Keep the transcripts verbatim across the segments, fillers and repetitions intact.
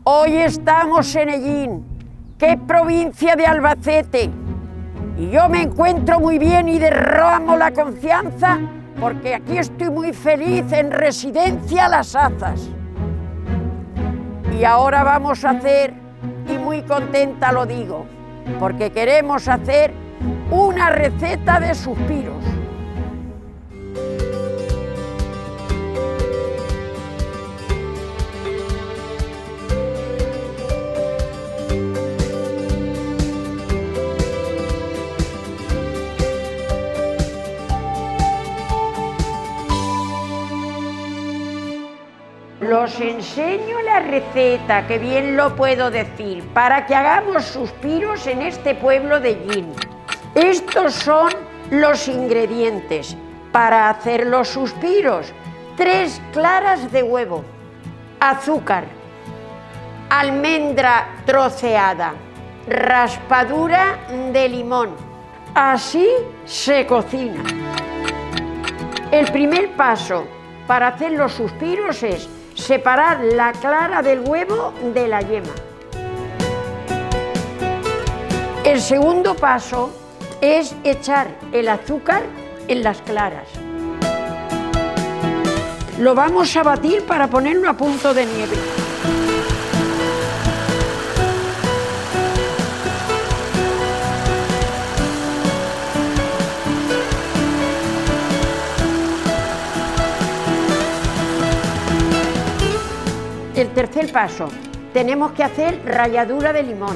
Hoy estamos en Ellín, que es provincia de Albacete, y yo me encuentro muy bien y derramo la confianza porque aquí estoy muy feliz en Residencia Las Azas. Y ahora vamos a hacer, y muy contenta lo digo, porque queremos hacer una receta de suspiros. Os enseño la receta, que bien lo puedo decir, para que hagamos suspiros en este pueblo de Ellín. Estos son los ingredientes para hacer los suspiros: tres claras de huevo, azúcar, almendra troceada, raspadura de limón. Así se cocina. El primer paso para hacer los suspiros es separar la clara del huevo de la yema. El segundo paso es echar el azúcar en las claras. Lo vamos a batir para ponerlo a punto de nieve. El tercer paso, tenemos que hacer ralladura de limón.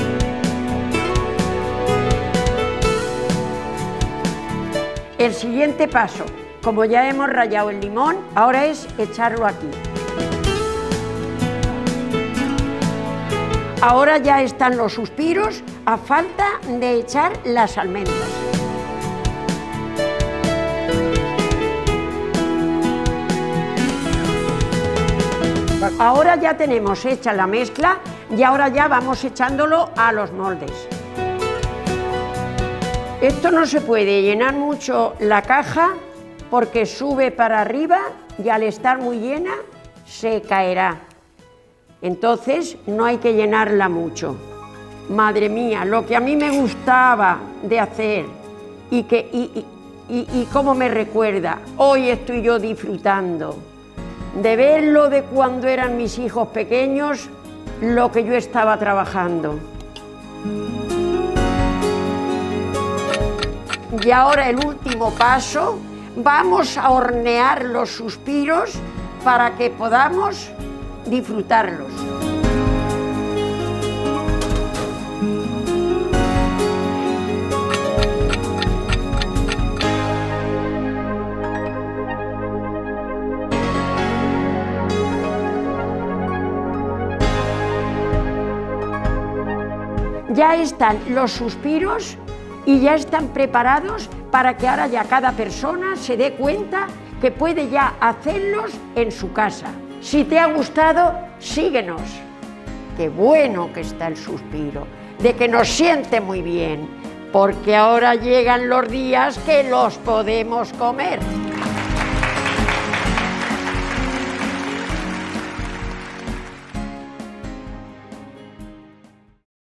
El siguiente paso, como ya hemos rallado el limón, ahora es echarlo aquí. Ahora ya están los suspiros, a falta de echar las almendras. Ahora ya tenemos hecha la mezcla y ahora ya vamos echándolo a los moldes. Esto no se puede llenar mucho la caja porque sube para arriba y al estar muy llena se caerá. Entonces no hay que llenarla mucho. Madre mía, lo que a mí me gustaba de hacer y, que, y, y, y, y cómo me recuerda, hoy estoy yo disfrutando de verlo de cuando eran mis hijos pequeños, lo que yo estaba trabajando. Y ahora el último paso, vamos a hornear los suspiros para que podamos disfrutarlos. Ya están los suspiros y ya están preparados para que ahora ya cada persona se dé cuenta que puede ya hacerlos en su casa. Si te ha gustado, síguenos. Qué bueno que está el suspiro, de que nos siente muy bien, porque ahora llegan los días que los podemos comer.